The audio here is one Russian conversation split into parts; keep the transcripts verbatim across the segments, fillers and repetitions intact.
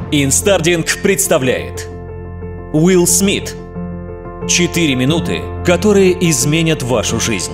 Инстардинг представляет Уилл Смит. Четыре минуты, которые изменят вашу жизнь.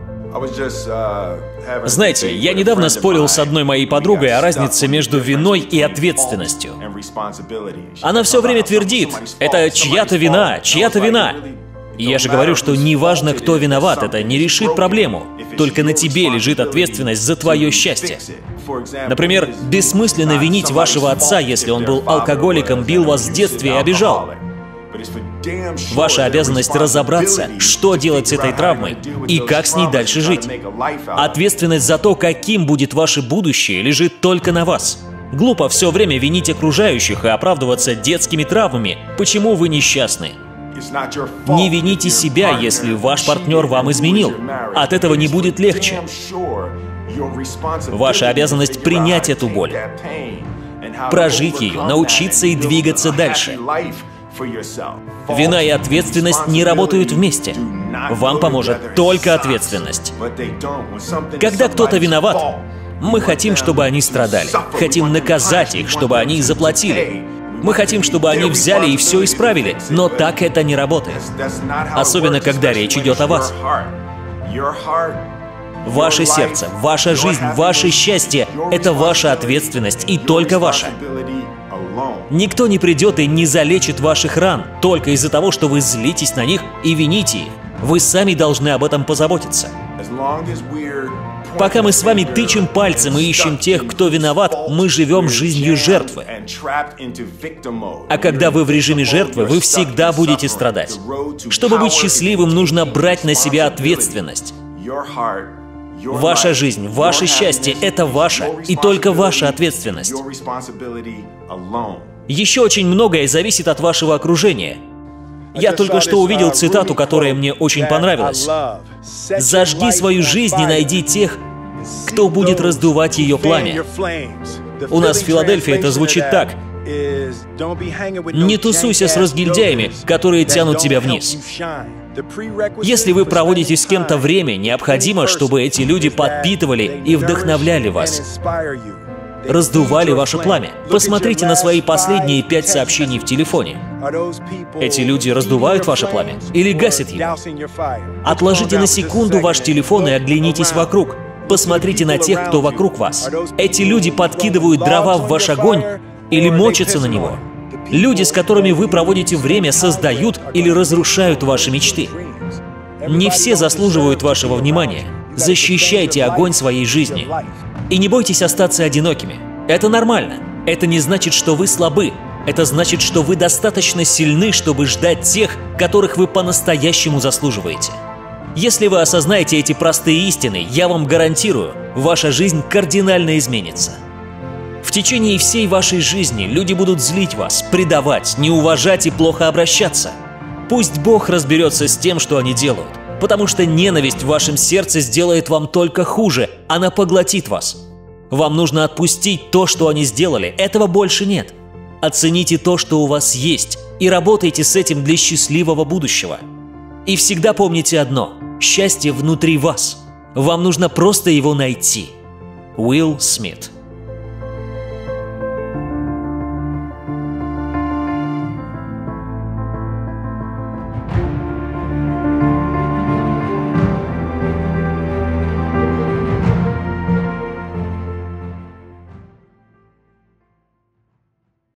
Знаете, я недавно спорил с одной моей подругой о разнице между виной и ответственностью. Она все время твердит, это чья-то вина, чья-то вина. И я же говорю, что неважно, кто виноват, это не решит проблему. Только на тебе лежит ответственность за твое счастье. Например, бессмысленно винить вашего отца, если он был алкоголиком, бил вас в детстве и обижал. Ваша обязанность разобраться, что делать с этой травмой и как с ней дальше жить. Ответственность за то, каким будет ваше будущее, лежит только на вас. Глупо все время винить окружающих и оправдываться детскими травмами, почему вы несчастны. Не вините себя, если ваш партнер вам изменил. От этого не будет легче. Ваша обязанность принять эту боль, прожить ее, научиться и двигаться дальше. Вина и ответственность не работают вместе. Вам поможет только ответственность. Когда кто-то виноват, мы хотим, чтобы они страдали. Хотим наказать их, чтобы они заплатили. Мы хотим, чтобы они взяли и все исправили, но так это не работает. Особенно, когда речь идет о вас. Ваше сердце, ваша жизнь, ваше счастье — это ваша ответственность и только ваша. Никто не придет и не залечит ваших ран только из-за того, что вы злитесь на них и вините их. Вы сами должны об этом позаботиться. Пока мы с вами тычем пальцем и ищем тех, кто виноват, мы живем жизнью жертвы. А когда вы в режиме жертвы, вы всегда будете страдать. Чтобы быть счастливым, нужно брать на себя ответственность. Ваша жизнь, ваше счастье — это ваша и только ваша ответственность. Еще очень многое зависит от вашего окружения. Я только что увидел цитату, которая мне очень понравилась. «Зажги свою жизнь и найди тех, кто будет раздувать ее пламя». У нас в Филадельфии это звучит так. «Не тусуйся с разгильдяями, которые тянут тебя вниз». Если вы проводите с кем-то время, необходимо, чтобы эти люди подпитывали и вдохновляли вас, раздували ваше пламя. Посмотрите на свои последние пять сообщений в телефоне. Эти люди раздувают ваше пламя или гасят его? Отложите на секунду ваш телефон и оглянитесь вокруг. Посмотрите на тех, кто вокруг вас. Эти люди подкидывают дрова в ваш огонь или мочатся на него. Люди, с которыми вы проводите время, создают или разрушают ваши мечты. Не все заслуживают вашего внимания. Защищайте огонь своей жизни. И не бойтесь остаться одинокими. Это нормально. Это не значит, что вы слабы. Это значит, что вы достаточно сильны, чтобы ждать тех, которых вы по-настоящему заслуживаете. Если вы осознаете эти простые истины, я вам гарантирую, ваша жизнь кардинально изменится. В течение всей вашей жизни люди будут злить вас, предавать, не уважать и плохо обращаться. Пусть Бог разберется с тем, что они делают, потому что ненависть в вашем сердце сделает вам только хуже, она поглотит вас. Вам нужно отпустить то, что они сделали, этого больше нет. Оцените то, что у вас есть, и работайте с этим для счастливого будущего. И всегда помните одно – счастье внутри вас. Вам нужно просто его найти. Уилл Смит.